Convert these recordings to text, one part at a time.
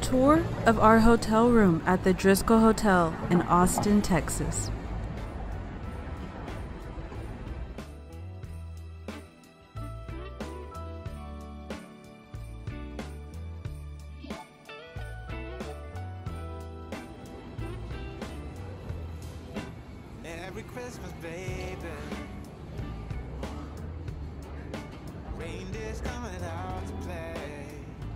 tour of our hotel room at the Driskill Hotel in Austin, Texas. Merry Christmas, baby. Reindeer's coming out to play.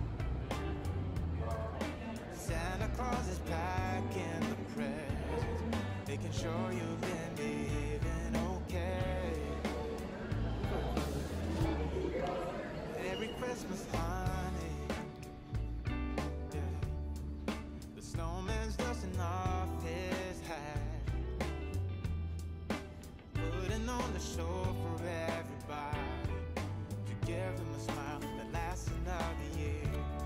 Santa Claus is packing the presents, making sure you've been living okay. Merry Christmas, honey. Yeah. The snowman's dusting off his hat, putting on the show for everybody, to give them a smile that lasts another year.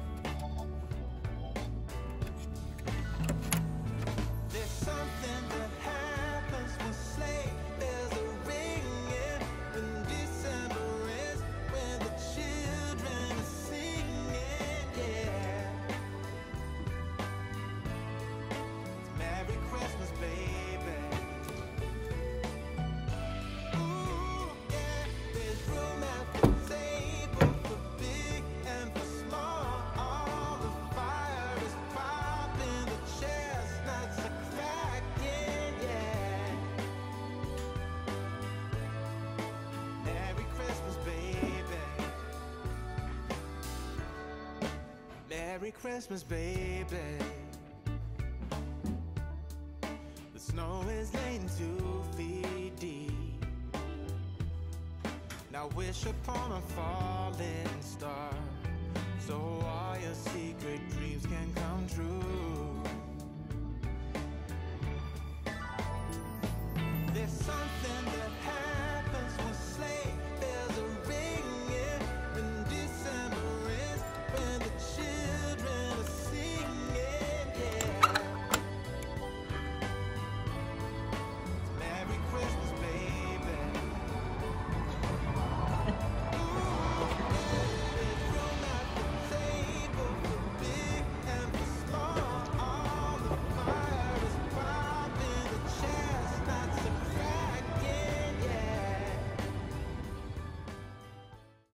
There's something that happens when sleigh bells are ringing, when December is, when the children are singing, yeah. It's Merry Christmas, baby. Ooh, yeah, there's room at the table for big and for small. The fire is popping, the chestnuts are cracking, yeah. Merry Christmas, baby. Merry Christmas, baby. The snow is laying 2 feet deep. Now wish upon a falling star, so all your